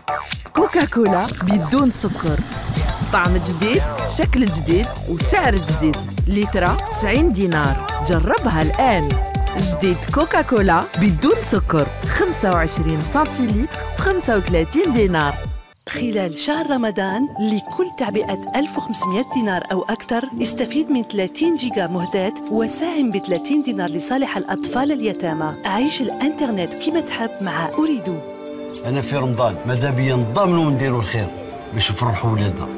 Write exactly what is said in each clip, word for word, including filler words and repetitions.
كوكا كولا بدون سكر، طعم جديد، شكل جديد، وسعر جديد. لترة تسعين دينار، جربها الآن. جديد كوكا كولا بدون سكر، خمسة وعشرين سنتيلتر بخمسة وثلاثين دينار. خلال شهر رمضان لكل تعبئة ألف وخمسمائة دينار أو أكثر استفيد من ثلاثين جيجا مهدات وساهم ب ثلاثين دينار لصالح الأطفال اليتامى. عيش الإنترنت كما تحب مع أريدو. أنا في رمضان ماذا بيا نضامنوا ونديروا الخير باش نفرحوا ولادنا.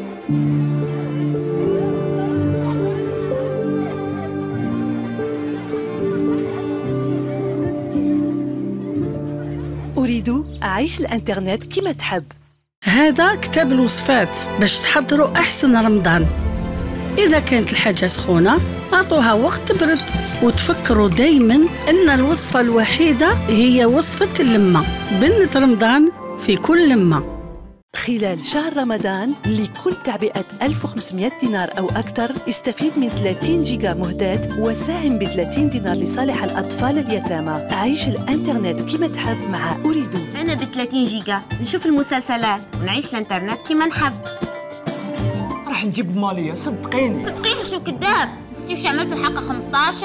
أريدو. عيش الإنترنت كما تحب. هذا كتاب الوصفات باش تحضروا أحسن رمضان. إذا كانت الحاجة سخونة أعطوها وقت برد، وتفكروا دايما أن الوصفة الوحيدة هي وصفة اللمة. بنة رمضان في كل لمة. خلال شهر رمضان لكل تعبئة ألف وخمسمائة دينار أو أكثر استفيد من ثلاثين جيجا مهدات وساهم ب ثلاثين دينار لصالح الأطفال اليتامى. عيش الإنترنت كما تحب مع أريدو. أنا ب ثلاثين جيجا نشوف المسلسلات ونعيش الإنترنت كما نحب. راح نجيب مالية صدقيني. صدقيني شو كذاب؟ ستي وش عمل في الحلقة خمسطعش؟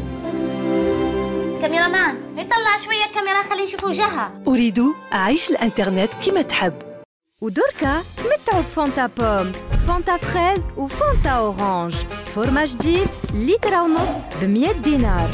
كاميرامان يطلع شوية كاميرا خليه يشوف وجهها. أريدو. عيش الإنترنت كما تحب. ودركا تمتعوا بفانتا بوم، فانتا فريز وفانتا اورانج. فورما جديد لترة ونص بمية دينار.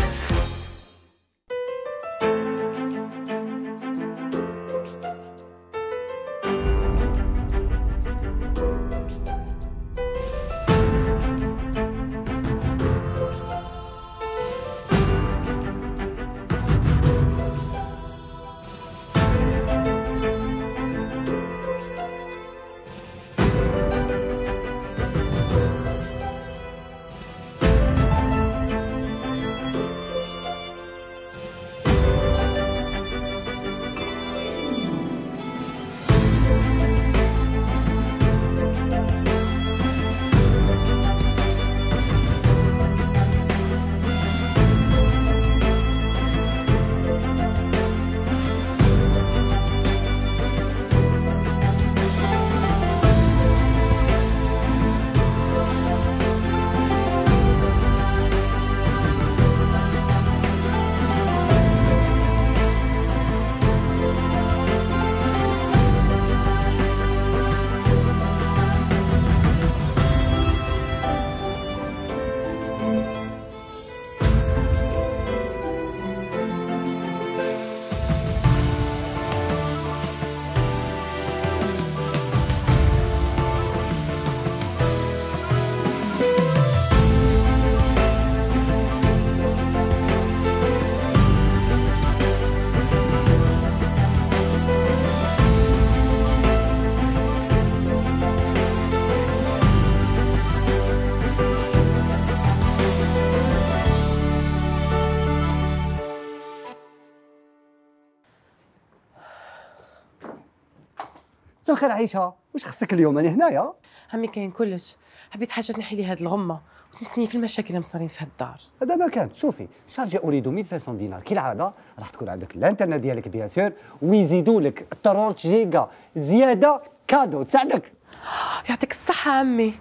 مساء الخير عيشة، واش خصك اليوم؟ أنا هنايا. عمي كاين كلش، حبيت حاجة تنحي لي هاد الغمة وتنسني في المشاكل اللي مصارين في هالدار. هذا ما كان، شوفي، شارجي أريدو ألف وخمسمائة دينار كالعادة، راح تكون عندك الانترنت ديالك بيان سور، ويزيدوا لك ثلاثين جيجا زيادة كادو تساعدك. يعطيك الصحة عمي.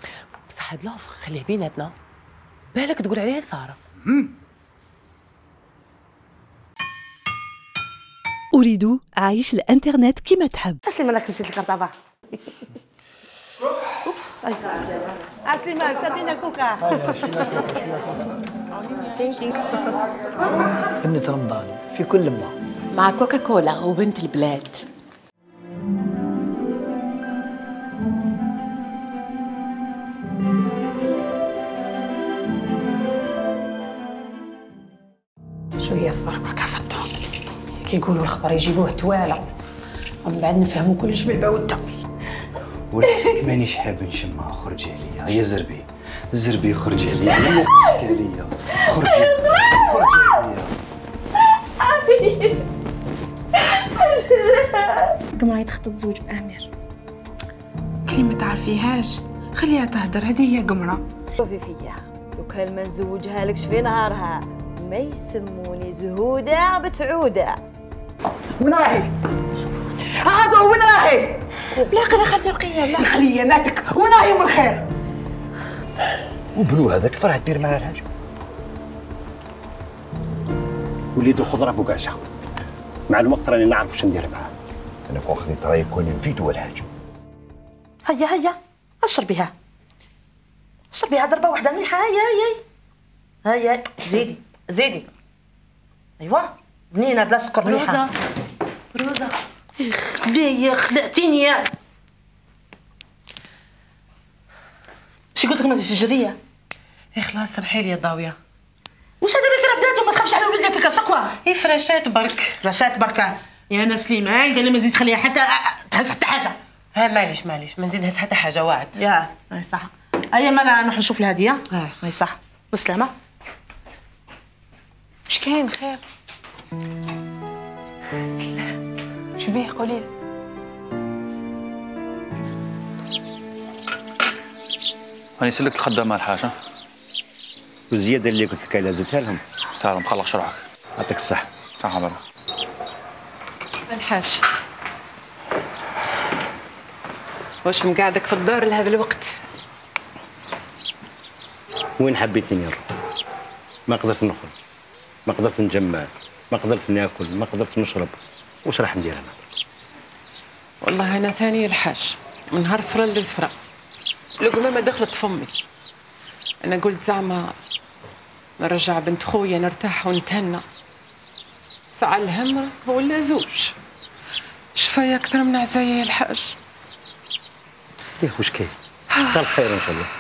بصح هاد لوفر خليه بيناتنا، بالك تقول عليه سارة. أريدو. عيش الإنترنت كما تحب. أسلم لك نسيت الكرطابة. أوبس. أسلم لك سدينا الكوكا. بنة رمضان في كل لمة مع كوكا كولا وبنت البلاد. شو هي صبر برك عفتها كي يقولوا الخبر يجيبوه توالى ومن بعد نفهموا كلش بالبودة. ولكن مانيش حاب نشمها. خرجي عليا يا زربي، زربي خرجي عليا يا اشكاليه. خرجي خرجي عليا. قمرة يتخطط تزوج بأمير. كلي ما تعرفيهاش خليها تهدر، هذه هي قمرة. شوفي فيا لو كان ما نزوجها لكش في نهارها ما يسموني زهودة بتعودة. وين رايحين؟ هذا وين راهي؟ لا قنا خالتي رقيه لا خليه ماتك وين راهي من الخير؟ وبنو هذاك فرح دير معاه الحاج وليدو خضره فوق عشا مع الوقت راني نعرف واش ندير معاه. انا كون خديت رايك كون نفيدو الحاج. هيا هيا اشربيها اشربيها ضربه واحده مليحه. هيا هيا هيا زيدي زيدي. ايوا بنينه بلا سكر مليحه. روزا روزا ليه خلعتيني يا شي قلت لك ما تجيش جريه. اي خلاص سمحي لي يا ضاويه. واش هذا اللي رفداتو ما تخافش على ولدها فيك شكوى. اي فراشات برك فراشات بركه يا انا سليمان قال لي ما زيد خليها حتى تهز حتى حاجه. ها معليش معليش ما نزيد نهز حتى حاجه واعد. يا اي صح. ايا ما انا نروح نشوف الهديه. اه اي صح بالسلامه. واش كاين خير؟ سلام. شو بيه قولي لي؟ راني سلكت الخدامه الحاجه والزياده اللي قلت لك عليها زدتها لهم. تعال مخلص روحك. يعطيك الصحه. تعال بابا. الحاج واش مقعدك في الدار لهذا الوقت؟ وين حبيتني نروح؟ ما قدرت نخرج، ما قدرت نجمع، ما قدرت ناكل، ما قدرت نشرب. واش راح ندير انا؟ والله انا ثاني الحاج من نهار صرا للصرا لقمه ما دخلت فمي. انا قلت زعما نرجع بنت خويا نرتاح ونتهنى. ساعة الهم هو اللي زوج شفايا اكثر من عزايا الحاج. ليه واش كاين؟ قال خير ان شاء الله.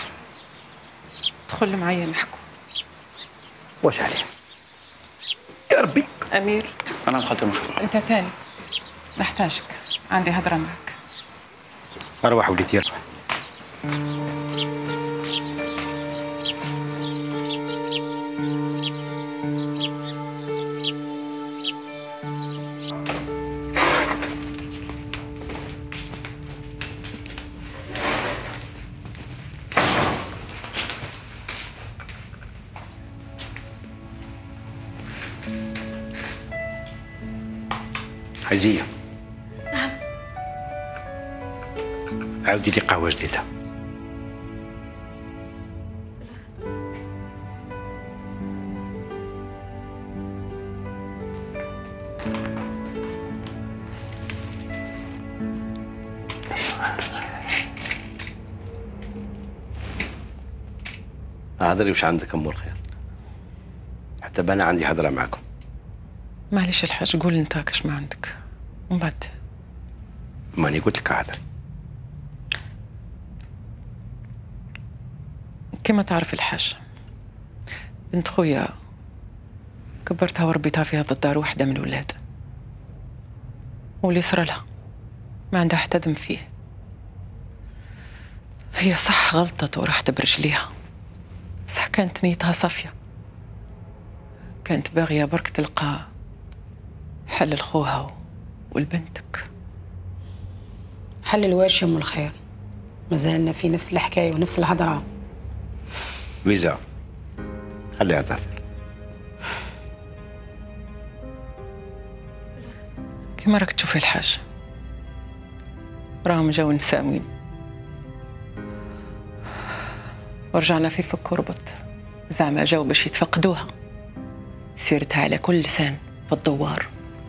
دخل معايا نحكوا. واش عليه؟ يا ربي. امير انا مخدم. انت ثاني نحتاجك عندي هضره معك. اروح وليدي اروح. عزية. نعم. عاودي لي قهوة جديدة. هضري وش عندك أم الخير؟ حتى أنا عندي هضرة معكم. معليش الحاج قول انت كاش ما عندك ومن بعد. ماني قلت لك هضري. كما تعرف الحاج بنت خويا كبرتها وربيتها في هذا الدار وحده من الولاد، واللي صرا لها ما عندها حتى ذنب فيه. هي صح غلطت وراحت برجليها، بصح كانت نيتها صافيه، كانت باغيه برك تلقى حل لخوها ولبنتك. حل الواش يا ام الخير، مازالنا في نفس الحكايه ونفس الهضره. فيزا خليها تعثر. كيما راك تشوفي الحاج راهم جاو نساوين ورجعنا في فك وربط، زعما جاو باش يتفقدوها، سيرتها على كل لسان في الدوار.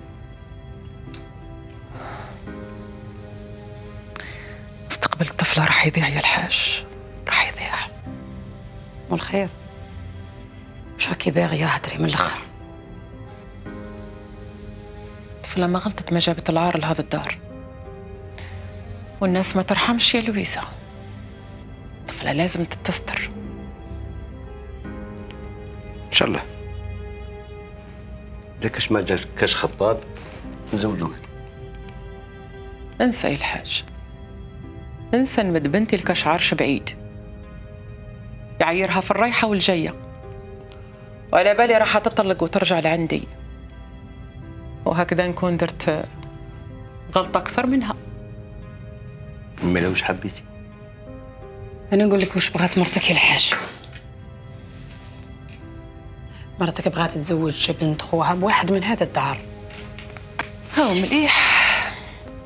مستقبل الطفلة راح يضيع يا الحاج، راح يضيع. والخير واش راكي باغيه هدري من الاخر؟ الطفلة ما غلطت ما جابت العار لهذا الدار، والناس ما ترحمش يا لويزا. الطفلة لازم تتستر ان شاء الله. اذا كاش ما جاش كاش خطاب نزوجوك. انسى يا الحاج، انسى نمد بنتي لكاش عرش بعيد يعيرها في الرايحة والجاية، وعلى بالي راح تطلق وترجع لعندي، وهكذا نكون درت غلطة أكثر منها. ما لوش حبيتي؟ انا نقول لك واش بغات مرتك يا الحاج. مرتك بغات تزوج بنت خوها بواحد من هذا الدار. هاو مليح،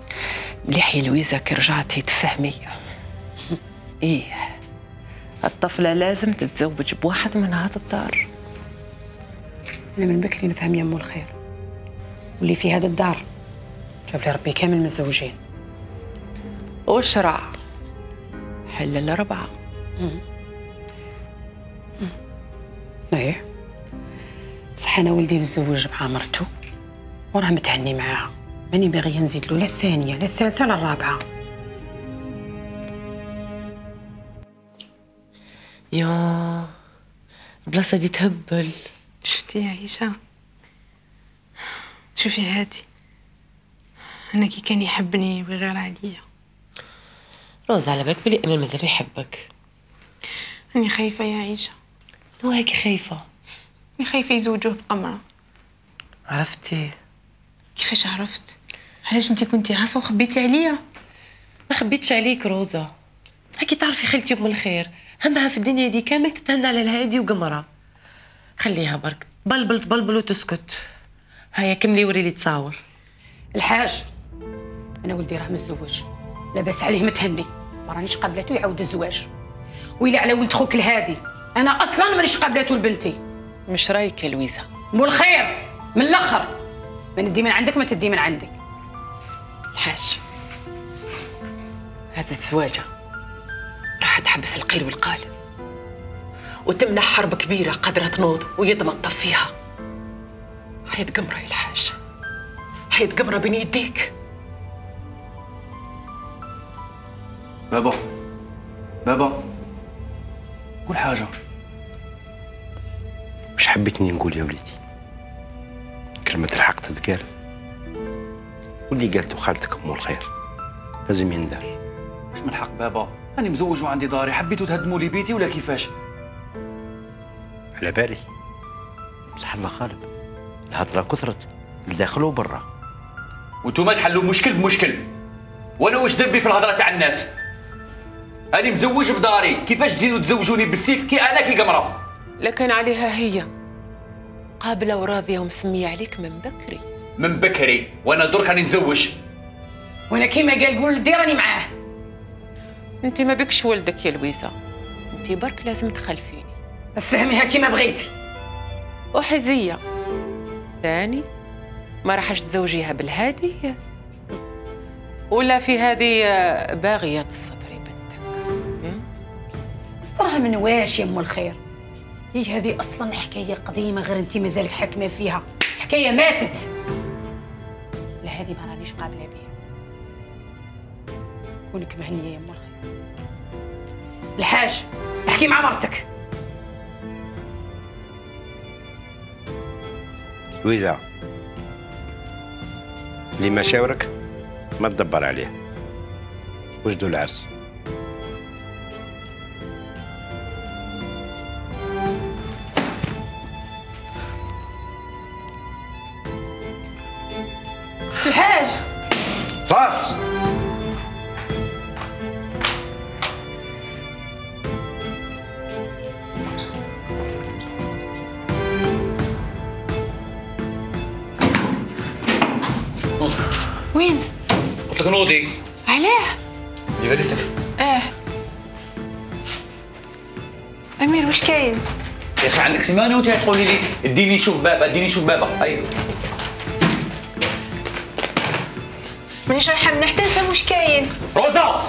مليح يا لويزا كي رجعتي تفهمي. ايه الطفلة لازم تتزوج بواحد من هذا الدار. أنا من بكري نفهم يمو الخير، واللي في هذا الدار جاب لي ربي كامل متزوجين. والشرع حل لنا ربعة. ايه صح، أنا ولدي متزوج مع مرته وراه متهني معاها، ماني باغية نزيد له لا الثانية لا الثالثة لا الرابعة. يا البلاصة دي تهبل. شفتي يا عيشة؟ شوفي هاتي، أنا كي كان يحبني ويغير عليا. روز على بالك بلي أمير مازال يحبك. أني خايفة يا عيشة. لو هيك خايفة؟ أني خايفة يزوجوه بقمرة. عرفتي؟ كيفاش عرفت؟ علاش انتي كنتي عارفة وخبيتي عليا؟ ما خبيتش عليك روزا، هاكي تعرفي خالتي أم الخير همها في الدنيا دي كامل تتهنى على الهادي وقمرة. خليها برك تبلبل تبلبل وتسكت. هيا كملي وري لي تصاور. الحاج أنا ولدي راه متزوج، لاباس عليه متهني، ما رانيش قابلته يعاود الزواج. ويلي على ولد خوك الهادي، أنا أصلاً مانيش قابلته لبنتي. مش رايك يا لويزا؟ مو الخير من الآخر، ما ندي من عندك ما تدي من عندي. الحاج هذه الزواجة راح تحبس القيل والقال وتمنع حرب كبيرة قادرة تنوض ويتمطف فيها. حياة قمرة يا الحاج، حياة قمرة بين يديك. بابا بابا قول حاجة. مش حبيتني نقول يا وليدي؟ كلمة الحق تتقال، واللي قالته خالتك أم الخير لازم يندار. مش من حق بابا، أنا مزوج وعندي داري، حبيتوا تهدموا لي بيتي ولا كيفاش؟ على بالي، بصح الله غالب، الهضرة كثرت لداخل وبرا. وانتوما تحلوا مشكل بمشكل، وانا واش ذنبي في الهضرة تاع الناس؟ أنا مزوج بداري، كيفاش تزيدوا تزوجوني بالسيف كي أنا كي قمرة؟ لكن عليها هي قابلة وراضية ومسمية عليك من بكري. من بكري وانا درك راني نتزوج. وانا كيما قال قول لدي راني معاه. انت ما بكش ولدك يا لويزا، انت برك لازم تخلفيني. فهميها كيما بغيتي. وحزية ثاني ما راحش تزوجيها بالهادي ولا في هذه باغية تسطري بنتك؟ سطرها من واش يا ام الخير؟ هي هذه اصلا حكايه قديمه، غير انت مازالك حاكمه فيها، حكايه ماتت. لا هذه ما رانيش قابله بها. كونك مهنيه يا ام الخير. الحاج احكي مع مرتك. لويزا، اللي مشاورك ما تدبر عليه، وجدوا العرس. الحاج راس وين؟ قلت لك نوضي. علاه؟ دي فاليستك. اه امير واش كاين؟ يا اخي عندك سيمانه وانت تقولي لي اديني نشوف بابا اديني نشوف بابا. ايوه مانيش رايحه من حتى نفهم واش كاين. روزا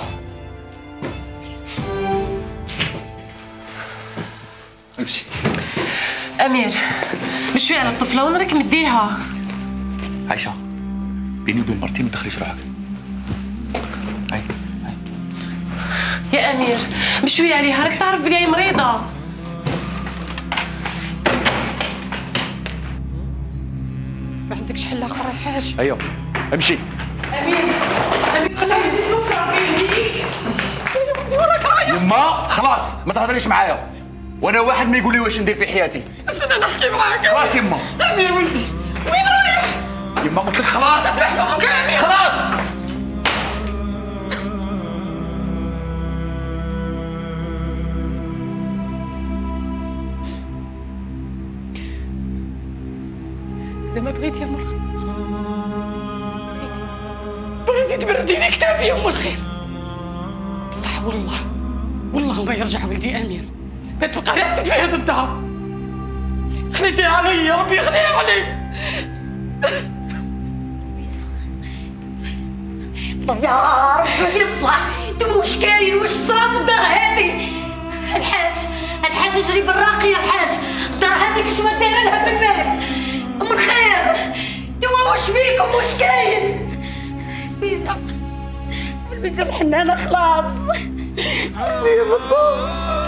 امشي. امير بشوي على الطفله وين راك مديها؟ عايشه بيني وبين مرتي ما تدخليش روحك. هاي هاي يا امير بشوي عليها، راك تعرف بلي هي مريضه. ما عندكش حل اخر يا حاج؟ ايوه امشي. امير امير خليها تجي الوفره بينيك. يما خلاص ما تهضريش معايا، وانا واحد ما يقول لي واش ندير في حياتي. استنى نحكي معاك. خلاص يما. امير ولدي وين رايح؟ يما قلت لك خلاص. اسمع فمك يا امير. خلاص. إذا ما بغيتي يا مرخي بغيتي انت تبرديني كتافي يا ام الخير. صح والله والله ما يرجع ولدي امير، ما تبقى ريحتك في هذا الدار. خليتي علي يا ربي خليها علي. طب يا ربي يطلع انت واش كاين؟ واش صرا في الدار هذه؟ الحاج الحاج اجري بالراقي يا الحاج، الدار هذيك شنو دايره لها في المال؟ ام الخير انتوا واش بيكم واش كاين؟ البيزا البيزا الحنانه خلاص. يا بطل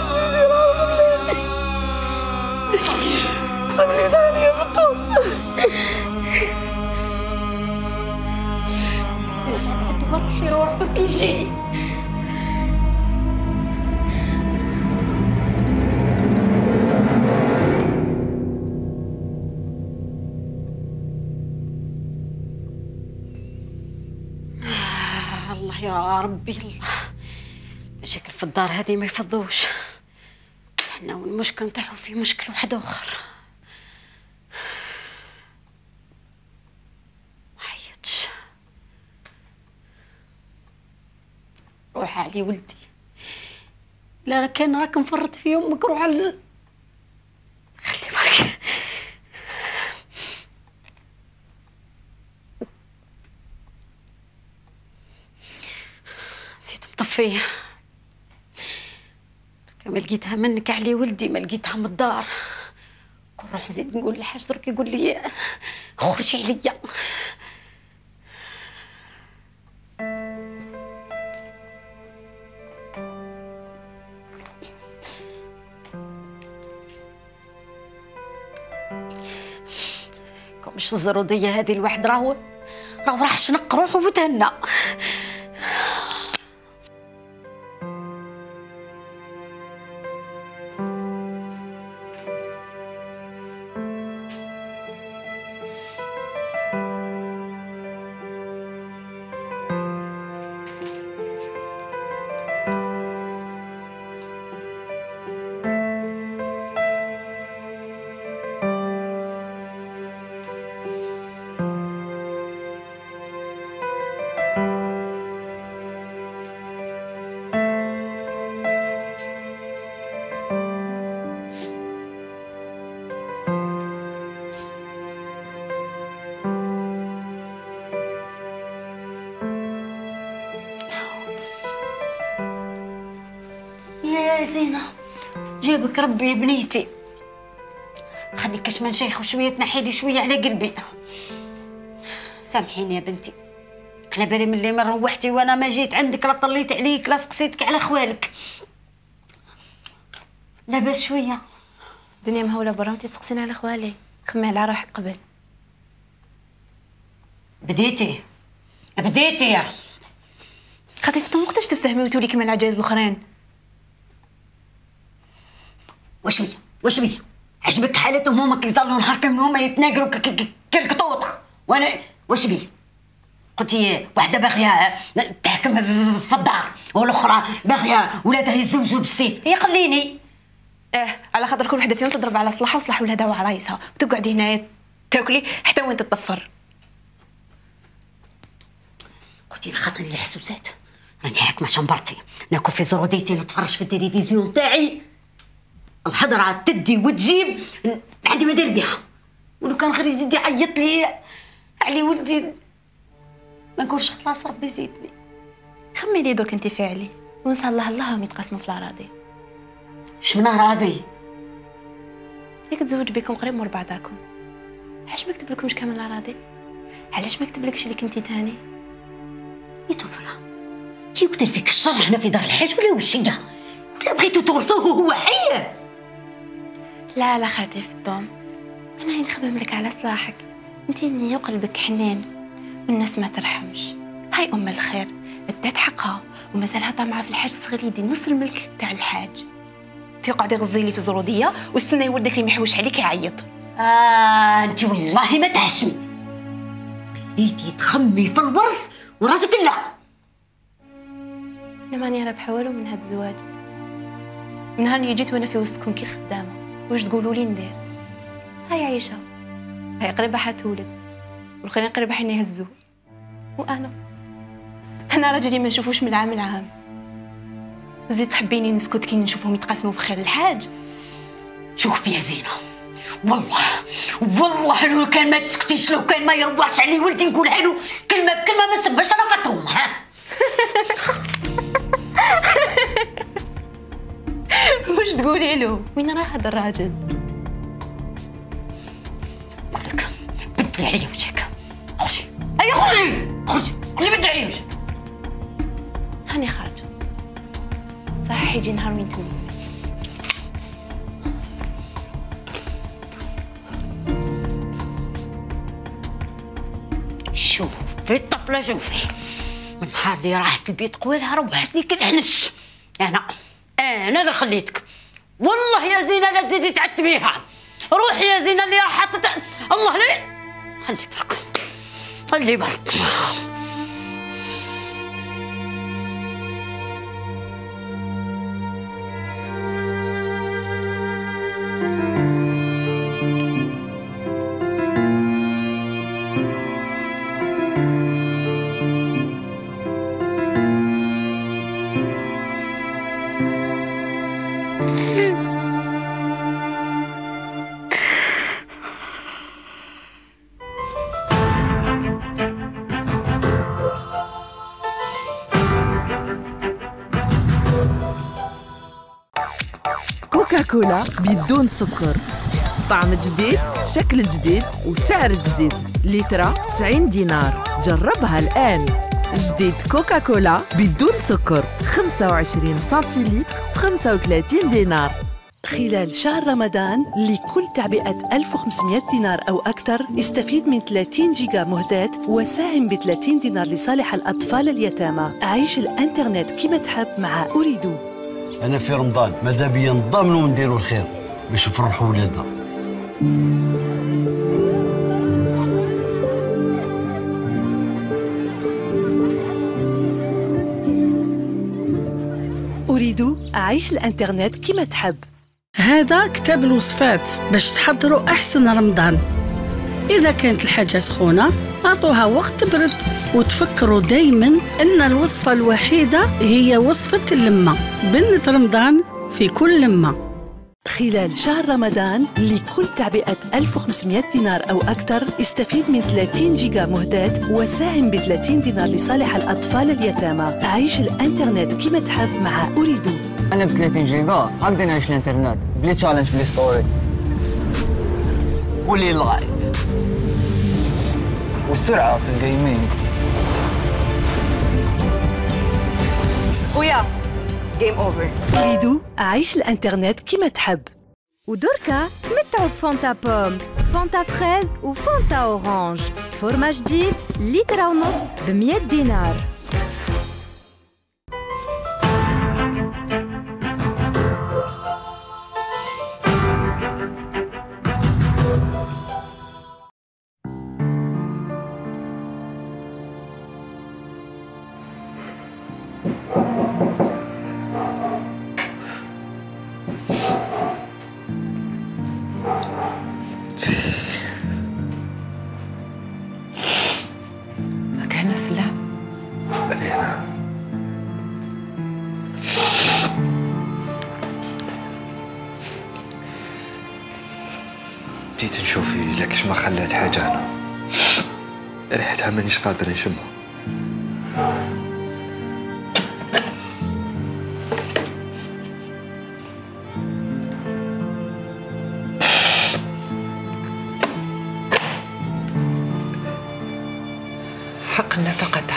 قسم لي داني يا بطل. ليش عملت روحي روح في كل شيء؟ الله يا ربي الله، مشاكل في الدار هذه ما يفضوش. حنا والمشكل نتاعو في مشكل واحد اخر. ما عيطش. روح علي ولدي، لا كان راك مفرط في امك روح على خلي برك. نسيت مطفيه، ما لقيتها منك علي ولدي، ما لقيتها من الدار. كون نروح نزيد نقول لحاج درك يقول لي خرجي عليا. كون مش الزروديه هذه الواحد راهو راهو راح شنق روحه وتهنى. زينة جابك ربي يا بنيتي، خليك كاش من شيخ وشوية تنحيلي شوية على قلبي. سامحيني يا بنتي، على بالي من اللي ما روحتي وانا ما جيت عندك لا طليت عليك لا سقسيتك على خوالك. لاباس شوية؟ الدنيا مهولة برا وانتي تسقسيني على خوالي، خمي على روحك قبل. بديتي بديتي خطيفتهم وقتاش تفهمي وتولي كيما العجايز الاخرين؟ وشويه وشويه عجبك حالتهم هما اللي يضلوا نهار كامل هما يتناقروا كالقطوطه، وانا واش بيه؟ قلتي وحده باغيه تحكم في الدار والاخرى باغيه ولادها يتزوجوا بالسيف، هي خليني. اه على خاطر كل وحده فيهم تضرب على صلاحها وصلاح ولادها وعلى رايسها، وتقعدي هنايا تاكلي حتى وين تتطفر. قلتي لي خاطرني الحسوسات، راني حاكمه شمبرتي ناكل في زروديتي نتفرج في التلفزيون تاعي، الهضره تدي وتجيب عندي ما دير بها. ولو كان غير يزيد يعيط لي علي ولدي ما نقولش خلاص ربي يزيدني. خمي لي درك انت فعلي ونسى الله اللهم يتقاسموا في الاراضي. شمن اراضي؟ ياك تزوج بكم قريب مور بعضاكم، علاش ما كتب لكمش كامل الاراضي؟ علاش ما كتب لكش اللي كنتي تاني؟ يا طفله تي يكتب فيك الشر هنا في دار الحاج ولا واش هي؟ ولا بغيتو تورثوه وهو حي؟ لا لا خالتي في الطوم، انا هي نخمم لك على صلاحك، انتي نية وقلبك حنان والناس ما ترحمش. هاي ام الخير ادات حقها ومازالها طامعه في الحاج الصغير يدي نص الملك تاع الحاج. تيقعد يغزي لي في زروديه واستنى ولدك اللي ما يحوش عليك يعيط. اه انت والله ما تحشمي، خليتي تخمي في الورث وراسك لا. انا ماني رابحه والو من هاد الزواج، من نهار اللي جيت وانا في وسطكم كي الخدامه، واش تقولوا لي ندير؟ هاي عايشه هاي قريبه حتولد والخرين قريبه حين يهزوه، وانا انا راجلي ما نشوفوش من عام لعام. زيد تحبيني نسكت كي نشوفهم يتقاسموا في خير الحاج؟ شوفي يا زينه، والله والله لو كان ما تسكتيش، لو كان ما يربحش علي ولدي نقولها له كلمه بكلمه ما نسبش انا فطوم. ها واش تقولي له؟ وين راح هذا الراجل؟ لك بدلي علي وجهك. خشي اي خذي خذي خذي بدلي علي وجهك. هاني خارجه صراحه يجي نهار وين تموت. شوفي الطفله شوفي، من نهار اللي راحت البيت قوالها روحتني كنحنش. انا انا اللي خليتك. والله يا زينه لا تزيدي تعتبيها. روحي يا زينه اللي راح حطت الله لا خلي برك خلي برك. كوكاكولا بدون سكر، طعم جديد، شكل جديد وسعر جديد. لترة تسعين دينار، جربها الآن. جديد كوكاكولا بدون سكر، خمسة وعشرين سنتيلتر بخمسة وثلاثين دينار. خلال شهر رمضان لكل تعبئة ألف وخمسمائة دينار أو أكثر استفيد من ثلاثين جيجا مهدات وساهم ب ثلاثين دينار لصالح الأطفال اليتامى. عيش الإنترنت كما تحب مع أريدو. أنا في رمضان ماذا بيا نضامنوا ونديروا الخير باش نفرحوا ولادنا. أريدو عيش الإنترنت كما تحب. هذا كتاب الوصفات باش تحضروا أحسن رمضان. إذا كانت الحاجة سخونة أعطوها وقت برد، وتفكروا دايما أن الوصفة الوحيدة هي وصفة اللمة. بنت رمضان في كل لمة. خلال شهر رمضان لكل تعبئة ألف وخمسمائة دينار أو أكثر استفيد من ثلاثين جيجا مهدات وساهم ب ثلاثين دينار لصالح الأطفال اليتامى. عيش الإنترنت كما تحب مع أريدو. أنا ب ثلاثين جيجا أقدر نعيش الإنترنت بلي تشالنج بلي ستوري ولي لايف والسرعة في الجيمنج. خويا جيم اوفر. أريدو عيش الإنترنت كما تحب. ودركا تمتعوا بفونتا بوم، فونتا فريز وفونتا أورانج. فورما جديد لترة ونص بمية دينار. هنا سلام. أنا هنا. جيت نشوفي لكش ما خلات حاجة أنا ريحتها مانيش قادر نشمها. حق نفقتها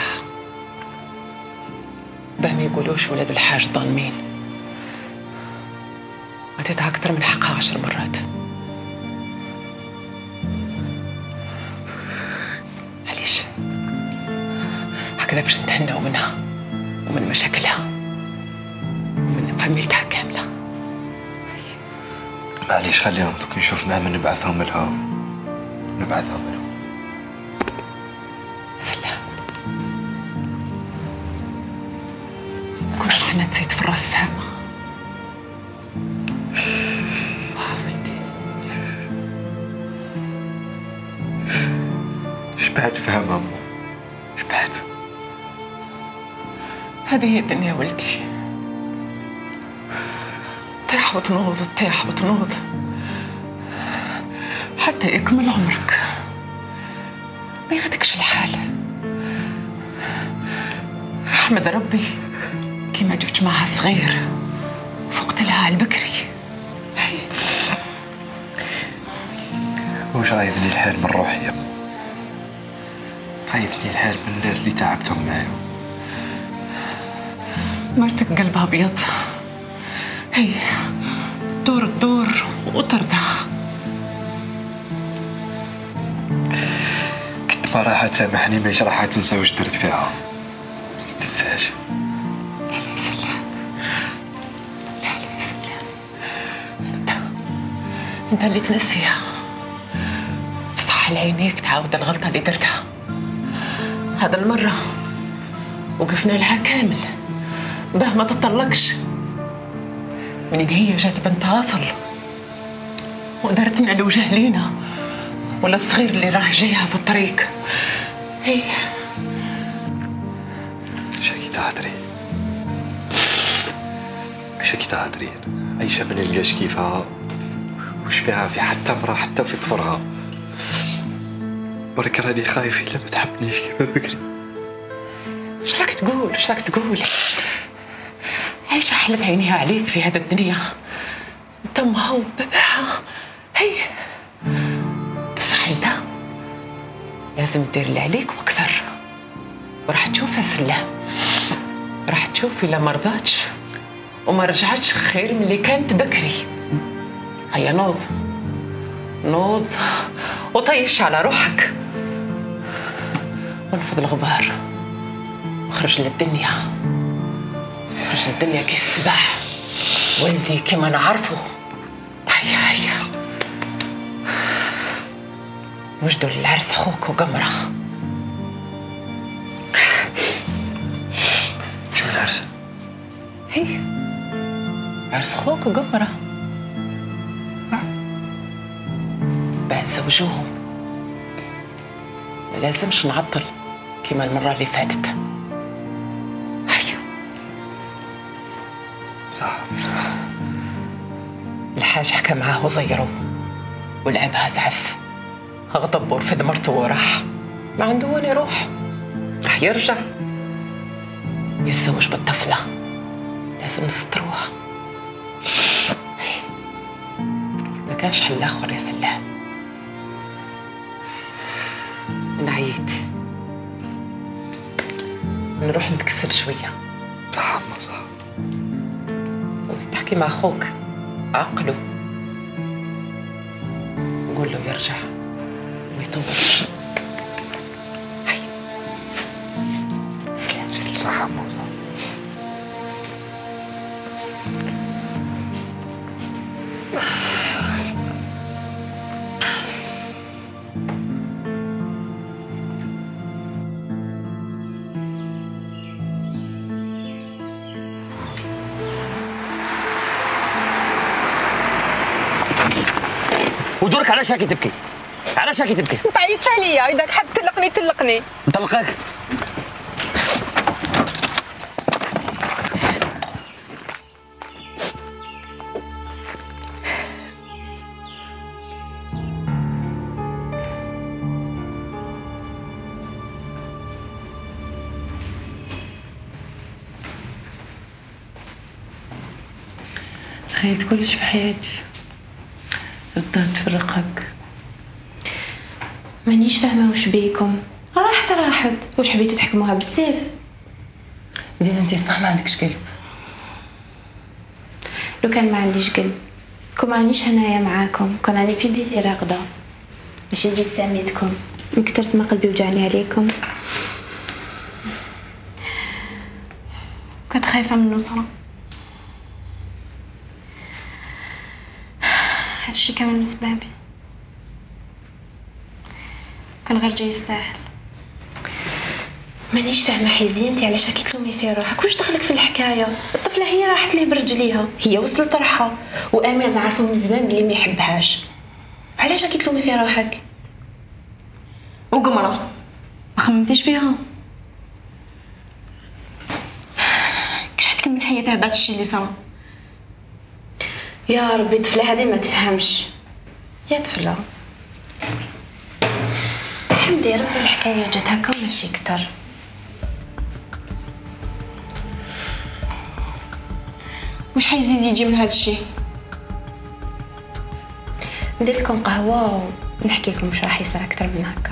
باه ما يقولوش ولاد الحاج ظالمين. عطيتها أكثر من حقها عشر مرات. معليش هكذا باش نتهناو منها ومن مشاكلها ومن فاميلتها كاملة. معليش خليهم دوك نشوف مع من نبعثهم لها نبعثهم لها. كل حنا تزيد في الراس فهمة. شبعت فهمة أمو، شبعت. هذه هي الدنيا ولدي، تطيح وتنوض تطيح وتنوض حتى يكمل عمرك، ما ياخدكش الحال. احمد ربي كي ما جبت معها صغير فقت لها على البكري. وش عايفني الحال من روحي يا ام؟ عايفني الحال من الناس اللي تعبتهم معايا. مرتك قلبها ابيض، هي دور الدور وترضى. كنت ما راح تسامحني ماش راح تنسى واش درت فيها. ما تنساش. لا لا يا سلام، لا لا يا سلام، انت انت اللي تنسيها. صح لعينيك تعاود الغلطة اللي درتها. هذا المرة وقفنا لها كامل باه ما تطلقش. منين هي جات بنت اصل ودارتنا الوجه لينا، ولا الصغير اللي راه جايها في الطريق. هي مش هكي تهدري، مش هكي تهدري. عايشة ما نلقاش كيفها، وش فيها في حتى مرة حتى في طفرها. برك راني خايف الا ما تحبنيش كيما بكري. اش راك تقول اش راك تقول؟ عايشة حلت عينيها عليك في هذا الدنيا، انت امها وباباها. هي بصح انت لازم دير اللي عليك واكثر، وراح تشوفها سلام. راح تشوف الا ما رضاتش وما رجعتش خير من اللي كانت بكري. هيا نوض نوض وطيش على روحك ونفض الغبار وخرج للدنيا، خرج للدنيا كي السباح ولدي كما نعرفه. هيا هيا وجدوا للعرس خوك وقمرة. شو العرس؟ هي عرس خوك وقمرة، بعد زوجوهم. ما لازمش نعطل كما المرة اللي فاتت. هيا صح. الحاج حكى معاه وزيره ولعبها زعف، غضب ورفد مرته وراح. ما عنده وين يروح، راح يرجع يتزوج بالطفلة. لازم نستروها، ما كانش حل آخر يا سلام. نعيت نروح نتكسل شوية. صح صح. وتحكي مع أخوك عقله، قول له يرجع وما يطولش. هيا سلام سلام. صح. ودورك علاش هاكي تبكي؟ علاش هاكي تبكي؟ ما تعيطش عليا، اذا حاب تطلقني طلقني. نطلقك؟ تخيلت كلش في حياتي الدار تفرقك. مانيش فاهمه وش بيكم، راحت راحت، واش حبيتوا تحكموها بالسيف؟ زين انت صح ما عندكش قلب. لو كان ما عنديش قلب كون رانيش هنايا معاكم، كون راني في بيتي راقده، ماشي جيت ساميتكم من كثرت ما قلبي وجعني عليكم. كنت خايفه من نصرة، هادشي كامل بسبابي، كان غير جاي يستاهل. مانيش فاهمه حيزي انت علاش هاكي تلومي في روحك، واش دخلك في الحكايه؟ الطفله هي راحت ليه برجليها، هي وصلت روحها، وامير نعرفه من زمان بلي ما يحبهاش، علاش هاكي تلومي في روحك؟ وقمره ما خممتيش فيها؟ خليتها بعد الشيء اللي صار. يا ربي الطفله هذه ما تفهمش يا طفله. حمدي ربي الحكايه جات هكا وماشي اكثر. واش حيزيد يجي من هذا الشيء؟ ندير لكم قهوه ونحكي لكم واش راح يصير اكثر من هكا.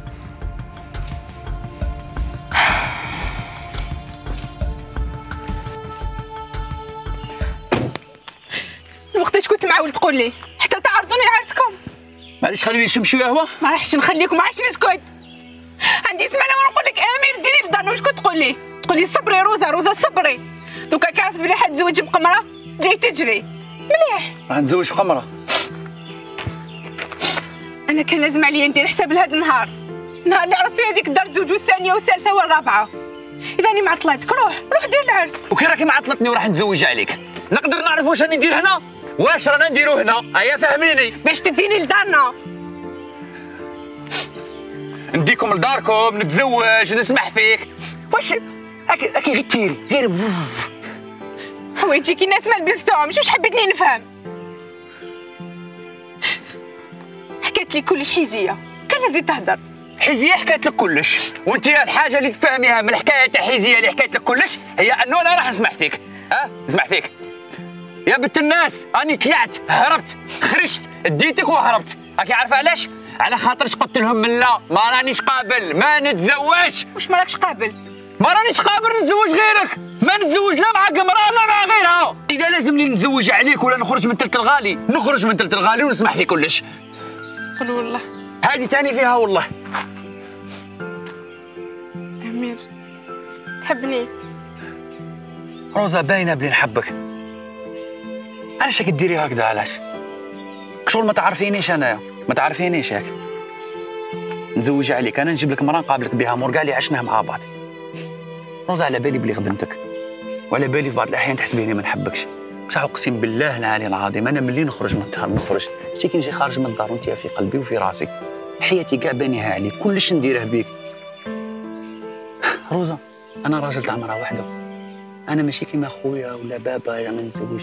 وقتاش كنت معول تقول لي حتى تعرضوني لعرسكم؟ معليش خليني نشم شويه قهوه. ما راحش نخليكم، ما راحش نسكت. عندي زمانه وانا نقول لك امير ديري لدارنا. واش كنت تقول لي؟ تقول لي صبري روزا روزا صبري. دوكا كي عرفت بلي حتزوج بقمره جاي تجري. مليح راح نتزوج بقمره. انا كان لازم عليا ندير حساب لهذا النهار، النهار اللي عرفت فيه هذيك الدار تزوج والثانيه والثالثه والرابعه. اذا راني معطلاتك روح روح دير العرس. وكي راكي معطلتني وراح نتزوج عليك نقدر نعرف واش راني ندير هنا؟ واش رانا نديرو هنا؟ ايا فهميني. باش تديني لدارنا. نديكم لداركم نتزوج نسمح فيك. واش اكي اكي غير تيري غير هو يجيكي الناس ما لبستوهمش. واش حبيتني نفهم؟ حكيت لي كلش حيزيه كان تزيد تهدر. حيزيه حكيت لك كلش، وانت الحاجه اللي تفهميها من الحكايه تاع حيزيه اللي حكيت لك كلش هي انه انا راح نسمح فيك. ها نسمح فيك يا بنت الناس. راني طلعت هربت خرجت اديتك وهربت. راكي عارفه علاش؟ على خاطرش قلت لهم لا ما رانيش قابل ما نتزوجش. واش ما راكش قابل؟ ما رانيش قابل نتزوج غيرك. ما نتزوج لا مع قمره لا مع غيرها. اذا لازمني نتزوج عليك ولا نخرج من تلت الغالي نخرج من تلت الغالي ونسمح في كلش. قول والله هذه تاني فيها والله. امير تحبني؟ روزا باينه بلي نحبك. علاش راكي ديري هكذا؟ علاش؟ شغل ما تعرفينيش انايا ما تعرفينيش ياك. نزوج عليك انا نجيب لك مرة نقابلك بها مور كاع اللي عشناه مع بعض. روزا على بالي بلي خدمتك وعلى بالي في بعض الاحيان تحسبيني ما نحبكش، بصح اقسم بالله العلي العظيم انا ملي نخرج من الدار نخرج شتي كي نجي خارج من الدار وانت في قلبي وفي راسي. حياتي كاع بانيها عليك كلش نديره بيك. روزا انا راجل تاع مرأة واحده، انا ماشي كيما خويا ولا بابا يا ما نتزوجش.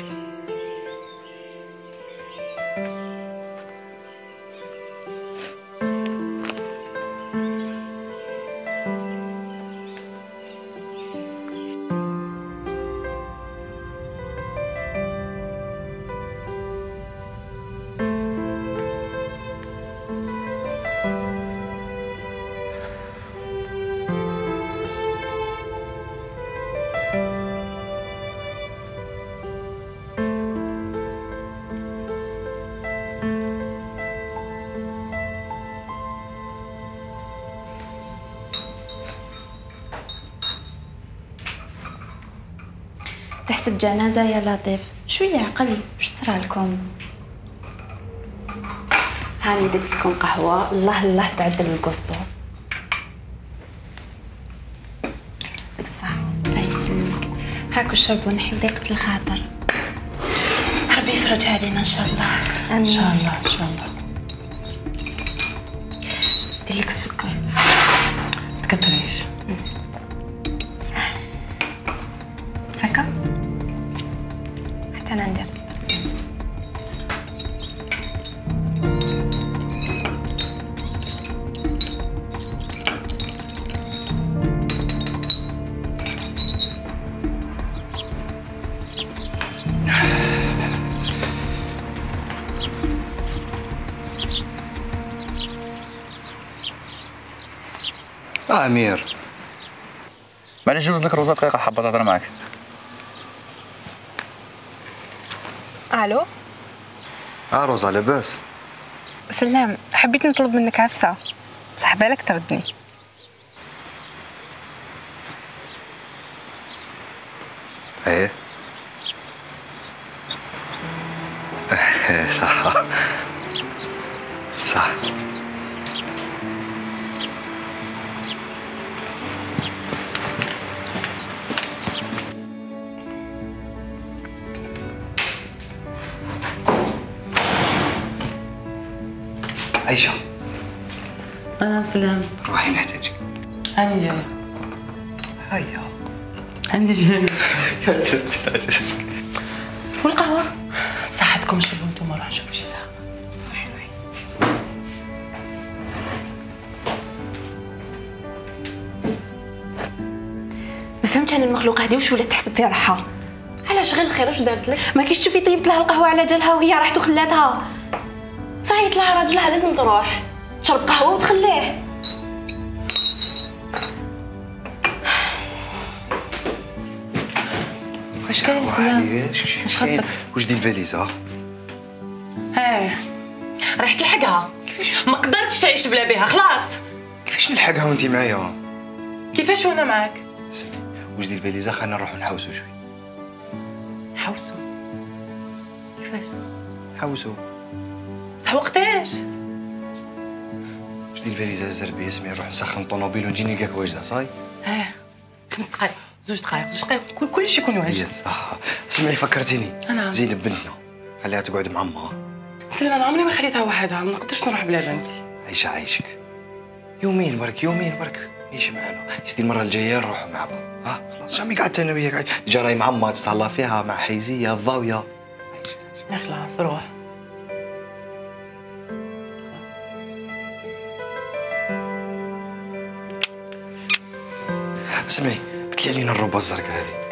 تحسب جنازة يا لطيف؟ شوية عقل واش صرا لكم؟ هاني درت لكم قهوة الله الله تعدل الكوستو. بالصحة الله يسلمك. هاكو الشرب ونحي ضيقة الخاطر. ربي يفرجها علينا ان شاء الله. ان شاء الله ان شاء الله. ندير لك السكر. تكتريش. هكا؟ حتى انا ندير السكر. آه أمير معليش جوز لك روزا دقيقة حابة تهضر معاك. الو آه روزا لاباس؟ سلام، حبيت نطلب منك عفسة بصح بالك تردني. ايه صح صح. عيشة أنا سلام. روحي نحتاجك. هاني جاية. هيا عندي جن. والقهوه بصحتكم شربوا انتم روحوا نشوفوا شي ساعه. ما فهمتش انا المخلوقه هذه واش ولات تحسب فيها روحها. علاش غير الخير واش دارت لك؟ ما كيش تشوفي طيبت لها القهوه على جالها وهي راحت وخلاتها. صعيت لها راجلها لازم تروح تشرب قهوه وتخليه. واش كاين سلام؟ واش خاصك؟ واش ديال الفاليزه؟ ها راح تلحقها. ما قدرتش تعيش بلا بها خلاص. كيفاش نلحقها وانت معايا؟ كيفاش وانا معاك؟ اسمعي واش ديال الفاليزه خلينا نروحوا نحوسوا شوي. نحوسوا؟ كيفاش؟ نحوسوا صح وقتاش؟ واش ديال الفاليزه الزربيه اسمعي نروح نسخن الطوموبيل ونجي نلقاك واجده صاي؟ ها خمس دقائق زوج دقائق زوج دقائق كل كلشي يكون واجد. صح اسمعي فكرتيني. نعم. زينب بنتنا خليها تقعد مع امها. سلام انا عمري ما خليتها وحدها ما نقدرش نروح بلا بنتي. عايشه عايشك يومين برك يومين برك عيش معنا. يستي المره الجايه نروحوا مع بعض. ها خلاص جامي قعدت انا وياك جا راهي مع امها تستهلا فيها مع حيزيه الضاويه. يا خلاص روح. اسمعي بتلي علينا الروبه الزرقاء هذه.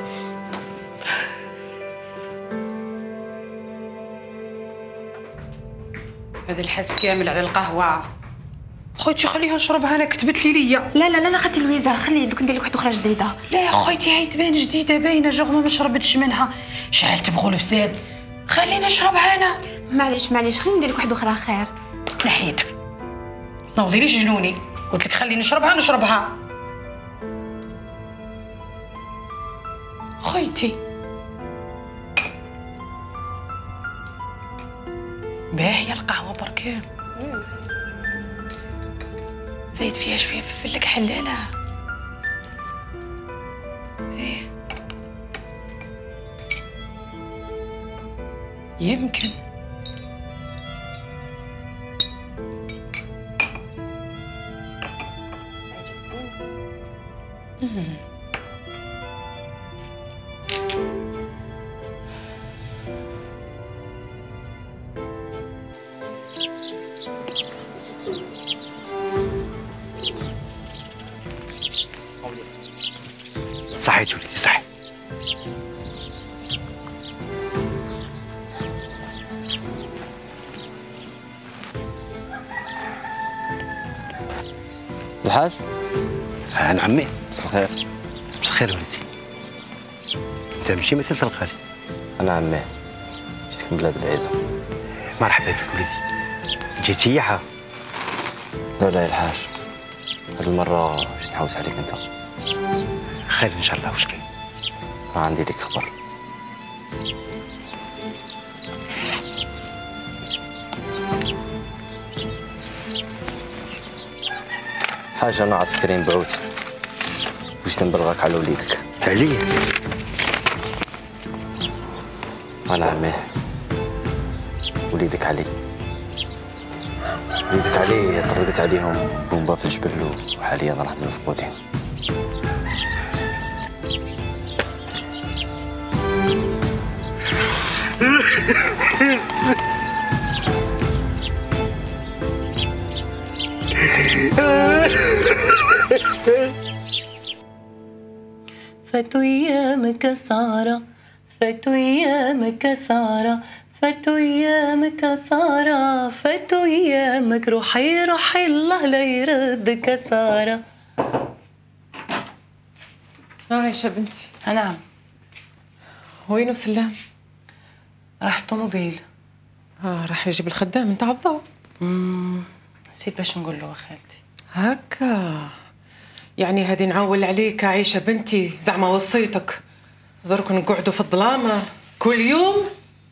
هذا الحس كامل على القهوه. خويتي خليها نشربها انا كتبت لي ليا. لا لا لا لا خدي لويزا خلي دوك ندير لك واحده اخرى جديده. لا يا خويتي هاي تبان جديده باينه جوغ ما شربتش منها. شحال تبغوا الفساد خلينا نشربها انا. معليش معليش خلينا ندير لك واحده اخرى خير. تلحيتك نوضيليش جنوني قلت لك خليني نشربها نشربها. خويتي باهيه القهوه بركان. زيد فيها شويه فلفل لك حلاله. ايه يمكن امم صحيت وليدي صحي. الحاج؟ انا عمي. مساء الخير. مساء الخير وليدي. انت ماشي مثل الخالي. انا عمي جيتك من بلاد بعيده. مرحبا بك وليدي. جيت سياحه؟ لا لا يا الحاج هاد المره جيت نحوس عليك انت. خير ان شاء الله. واش كاين؟ راه عندي لك خبر. حاجه انا عسكري مبعوث وجيت نبلغك على وليدك. عليا؟ انا عميه وليدك علي. وليدك علي طرقت عليهم بومبا في الجبل وحاليا راح مفقودين. فاتوا ايامك سارة فاتوا ايامك سارة فاتوا ايامك سارة فاتوا ايامك روحي روحي الله لا يردك سارة. عايشة بنتي. نعم. وينو سلام؟ راح الطوموبيل. اه راح يجيب الخدام نتاع الضوء. امم نسيت باش نقول له خالتي. هكا يعني هذه نعول عليك عايشة بنتي زعما وصيتك درك نقعدوا في الظلامة كل يوم.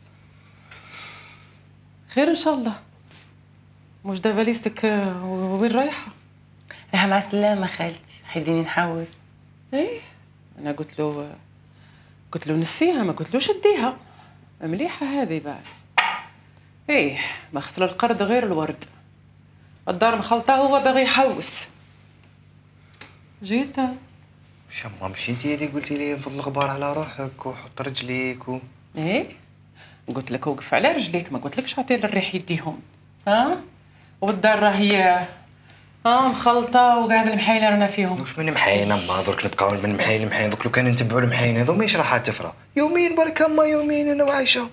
خير ان شاء الله. مش دا فاليستك وين رايحة؟ رايحة مع السلامة خالتي حيديني نحوس. ايه انا قلت له قلت له نسيها ما قلتلوش اديها. مليحة هذه بعد. ايه ما خسر القرد غير الورد. الدار مخلطة هو باغي يحوس. جيت شما مش انتي اللي قلتي لي نفض الغبار على روحك وحط رجليك و... ايه قلت لك وقف على رجليك، ما قلت لكش عطي للريح يديهم. ها والدار راهي اه مخلطه وقاعد المحايله رانا فيهم. واش من محاينه ما درك نتبقاو من محاين لمحاين، دوك لو كان نتبعوا المحاين هذو ماهيش راح تفرى. يومين برك هما يومين انا وعايشه.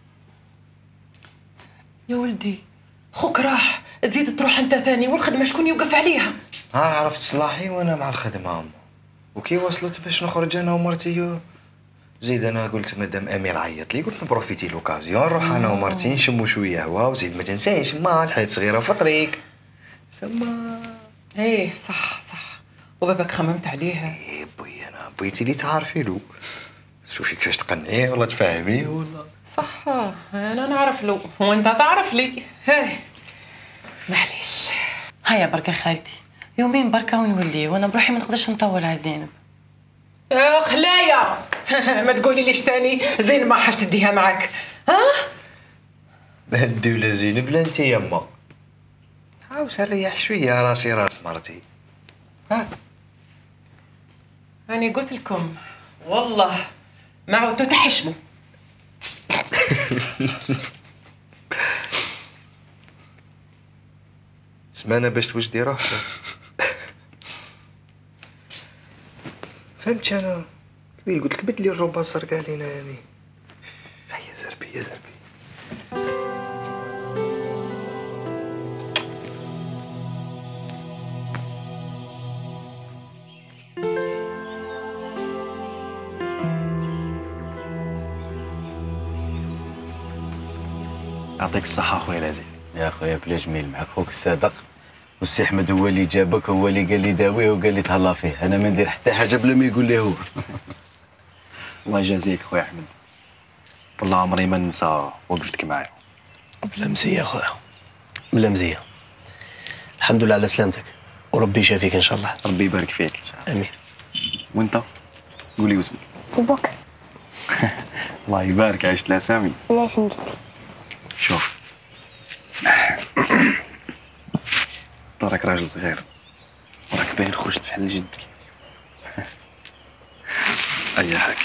يا ولدي خوك راح تزيد تروح انت ثاني، والخدمه شكون يوقف عليها؟ ها عرفت صلاحي وانا مع الخدمه أم. وكي وصلت باش نخرج انا ومرتي زيد انا قلت مادام امير عيط لي قلت نبروفيتي لوكازيون نروح انا ومرتي نشموا شويه هوا، وزيد ما تنسايش ما الحياة صغيره في الطريق سما. ايه صح صح. وباباك خممت عليها؟ ايه بوي انا بغيتي لي تعرفي له، شوفي كيفاش تقنعيه ولا تفهميه ولا. صح انا نعرف له وانت تعرف لي. هاي معليش. هيا بركة خالتي يومين بركة ونولي، وانا بروحي ما نقدرش نطول على زينب. يا خلايا ما تقولي ليش تاني زينب ما حاش تديها معاك. ها بهدي ولا زينب لا انت يما. عاوز نريح شويه راسي راس مرتي. ها أنا قلت لكم والله ما عودتوا تحشموا. سمانة باش توجدي روحك. فهمت انا قبيل قلت لك بدلي الروبه الزرقاء لينا يعني. هيا زربي يا زربي. يعطيك الصحة أخويا العزيز. يا خويا بلا جميل معك خوك الصادق، والسي أحمد هو اللي جابك، هو اللي قال لي داويه وقال لي تهلا فيه، أنا ما ندير حتى حاجة بلا ما يقول لي هو. الله يجازيك خويا أحمد، والله عمري ما ننسى وقفتك معايا. بلا مزية خويا، بلا مزية. الحمد لله على سلامتك، وربي يشافيك إن شاء الله. ربي يبارك فيك إن شاء الله. آمين. وأنت قولي واسمك. بوك. الله يبارك، عشت الأسامي. لا سميتك. شوف راك راجل صغير وراك باين خرجت في حل جدك. أيا هاك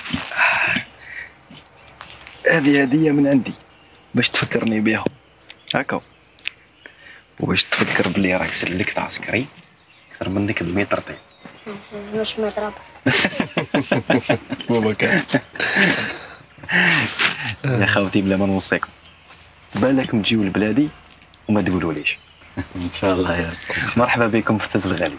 هذه هدية من عندي باش تفكرني بيها هاكا، وباش تفكر بلي راك سلكت عسكري أكثر منك بمية طين. مش مضرب. بابا كان يا خاوتي بلا ما نوصيكم بالكم تجيو لبلادي وما تقولوليش. ان شاء الله يا رب. مرحبا بكم في الثلث الغالي.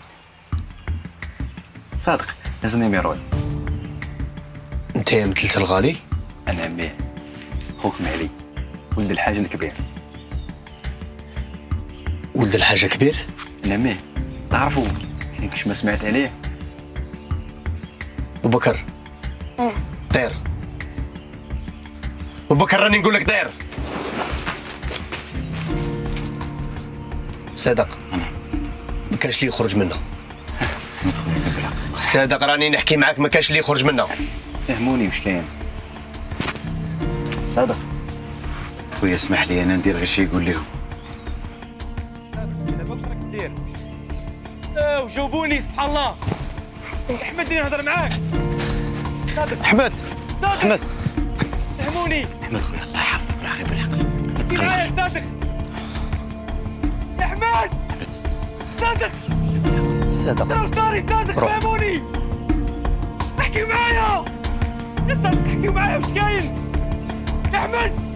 صادق هزني ميروي. انت يا مثلث الغالي؟ انا ميه خوك معلي ولد الحاج الكبير. ولد الحاج كبير؟ انا ميه تعرفوا كيفاش ما سمعت عليه. ابو بكر طير. ابو بكر راني نقول لك طير. صادق ما كانش اللي يخرج منها. صادق راني نحكي معاك، ما كانش اللي يخرج منها. فهموني واش كاين. صادق خويا اسمح لي انا ندير غير شي يقول لهم. وجاوبوني سبحان الله. احمد اللي نهضر معاك. احمد احمد فهموني. احمد خويا الله يحفظك بالعقل بالعقل. احكي معايا صادق. يا احمد صادق صادق شنو صاري صادق فهموني. احكي معايا يا صادق، احكي معايا واش كاين يا احمد.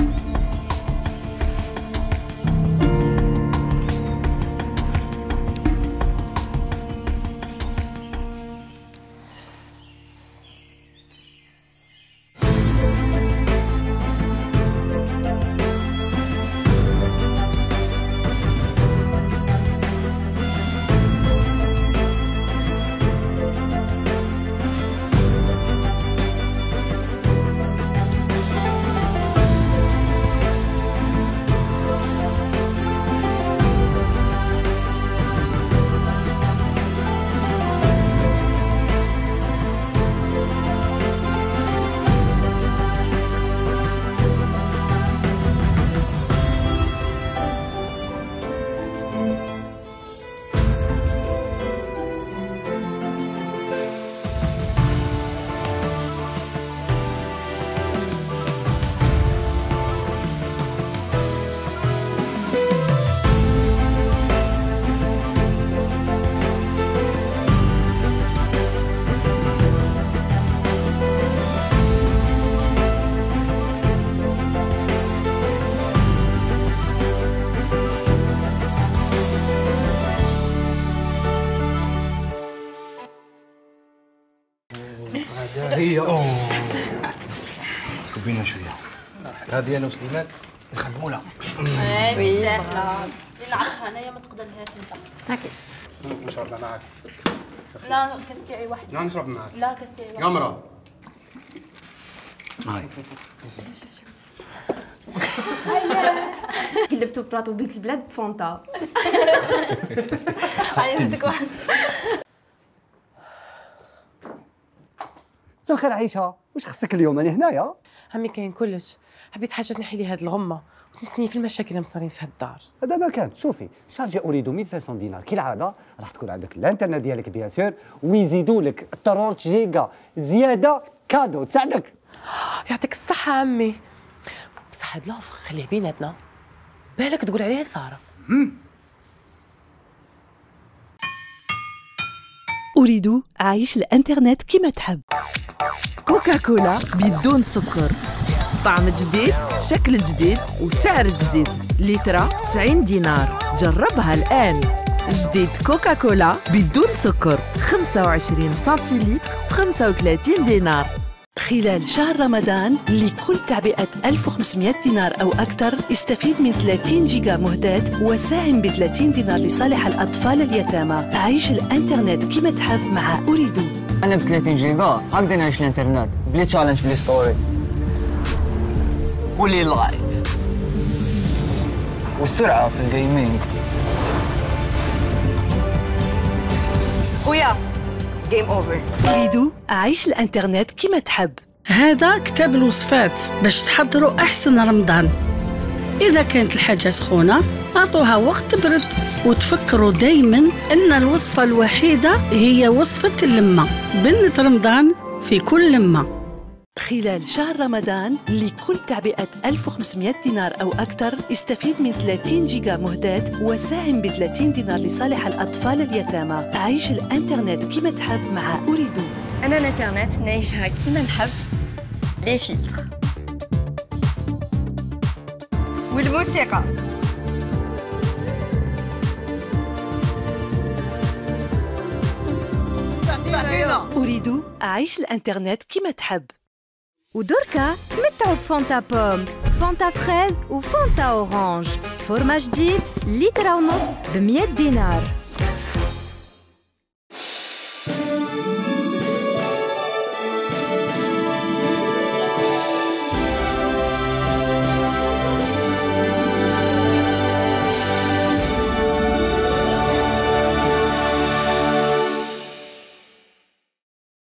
هي اوه كبينا شويه. هذه انا وسليمان نخدموا لها. هذه ساهله، اللي نعرفها انايا ما تقدرلهاش انت. هاكي نشرب معاك. لا كاس تاعي واحد. لا نشرب معاك. لا كاس تاعي واحد. قمره. هاي قلبتوا بلاطو بيت البلاد بفونتا. هاي زدك واحد. مساء الخير عيشه، واش خصك اليوم؟ انا هنايا. عمي كاين كلش، حبيت حاجه تنحي لي هاد الغمه وتنسني في المشاكل اللي مصارين في هاد الدار. هذا ما كان، شوفي شارجي اريد ألف وخمسمية دينار كالعاده، راح تكون عندك الانترنت ديالك بيان سور، ويزيدوا لك ثلاثة جيجا زياده كادو تساعدك. يعطيك الصحه عمي، بصح هاد لوفر خليه بيناتنا، بالك تقول عليه ساره. أريد أعيش الإنترنت كما تحب. كوكاكولا بدون سكر، طعم جديد، شكل جديد وسعر جديد. لترة تسعين دينار، جربها الآن. جديد كوكاكولا بدون سكر، خمسة وعشرين سنتيلتر بخمسة وثلاثين دينار. خلال شهر رمضان لكل تعبئة ألف وخمسمية دينار أو أكثر استفيد من ثلاثين جيجا مهدات وساهم ب ثلاثين دينار لصالح الأطفال اليتامى. عيش الإنترنت كما تحب مع أريد. انا ب ثلاثين جيجا هقدر نعيش الانترنت بلي تشالنج بلي ستوري ولي لايف والسرعه في الجيمنج. خويا جيم اوفر. أريد أعيش الإنترنت كما تحب. هذا كتاب الوصفات باش تحضروا أحسن رمضان. إذا كانت الحاجة سخونة أعطوها وقت تبرد، وتفكروا دايما أن الوصفة الوحيدة هي وصفة اللمة. بنت رمضان في كل لمة. خلال شهر رمضان لكل تعبئة ألف وخمسمية دينار أو أكثر استفيد من ثلاثين جيجا مهدات وساهم ب ثلاثين دينار لصالح الأطفال اليتامى. عيش الإنترنت كما تحب مع أريد. انا الانترنت نعيشها كيما نحب، لي فيلتر والموسيقى. أريد أعيش الإنترنت كما تحب. ودركا تمتعوا بفونتا بوم، فونتا فريز وفونتا اورانج. فورما جديد لترة ونص بمية دينار.